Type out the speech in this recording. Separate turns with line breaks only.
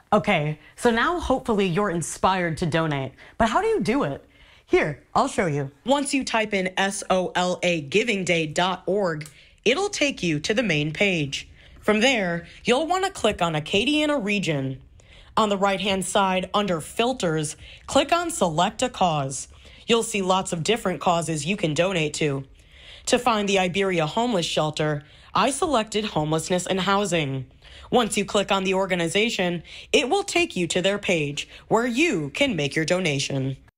Okay, so now hopefully you're inspired to donate. But how do you do it? Here, I'll show you. Once you type in solagivingday.org, it'll take you to the main page. From there, you'll want to click on Acadiana Region. On the right-hand side, under Filters, click on Select a Cause. You'll see lots of different causes you can donate to. To find the Iberia Homeless Shelter, I selected Homelessness and Housing. Once you click on the organization, it will take you to their page where you can make your donation.